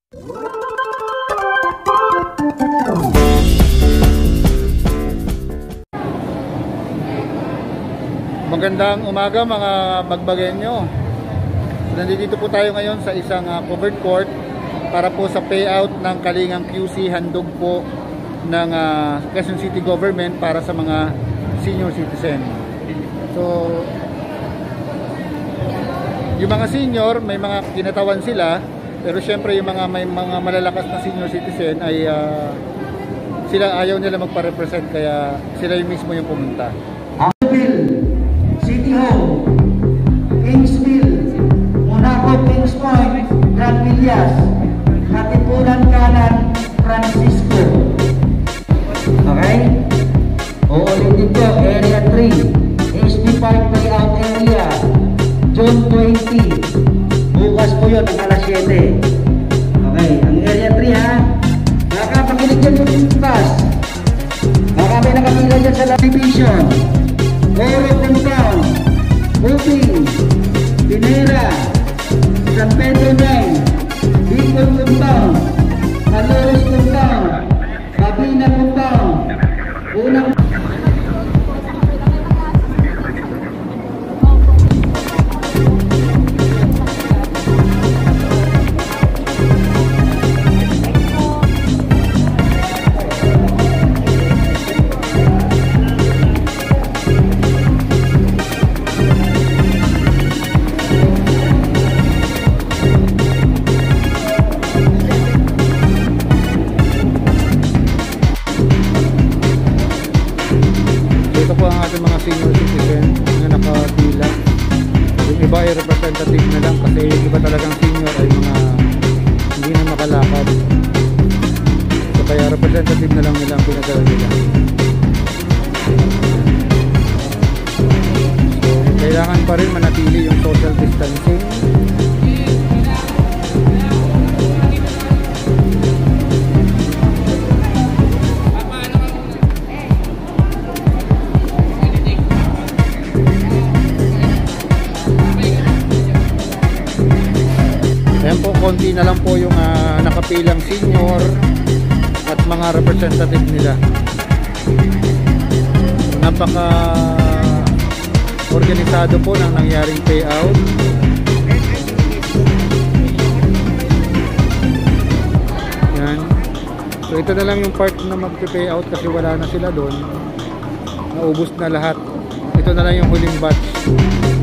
Magandang umaga mga bagbagenyo. Nandito po tayo ngayon sa isang covered court para po sa payout ng Kalingang QC, handog po ng Quezon City Government para sa mga senior citizen. So yung mga senior, may mga kinatawan sila, pero syempre yung may mga malalakas na senior citizen ay sila ayaw nila magpa-represent, kaya sila yung mismo yung pumunta. City Hall, Kingsville, Monaco, Kings Point, Grand Villas, Katipunan Kanan, Francisco. Okay? Uulitin ko, Area 3, HB Park Payout Area, June 20. Bukas po yun, ang alas 7. Okay, ang Area 3 ha. Nakapakinig dyan yung bus. Baka may nakapila dyan sa division. Oro Compound, Ubing, Pinera, San Pedro 9, Bicol Compound, Alores Compound, Cabina Compound, unang mga senior citizen na nakapila. Yung iba ay representative na lang kasi yung iba talagang senior ay mga hindi na makalakad. So kaya representative na lang nila ang pinadala nila. So kailangan pa rin manatili yung social distancing. Ayan po, konti na lang po yung nakapilang senior at mga representative nila. Napaka organisado po ng nangyaring payout. Yan. So ito na lang yung part na mag-payout kasi wala na sila doon. Naubos na lahat. Ito na lang yung huling batch.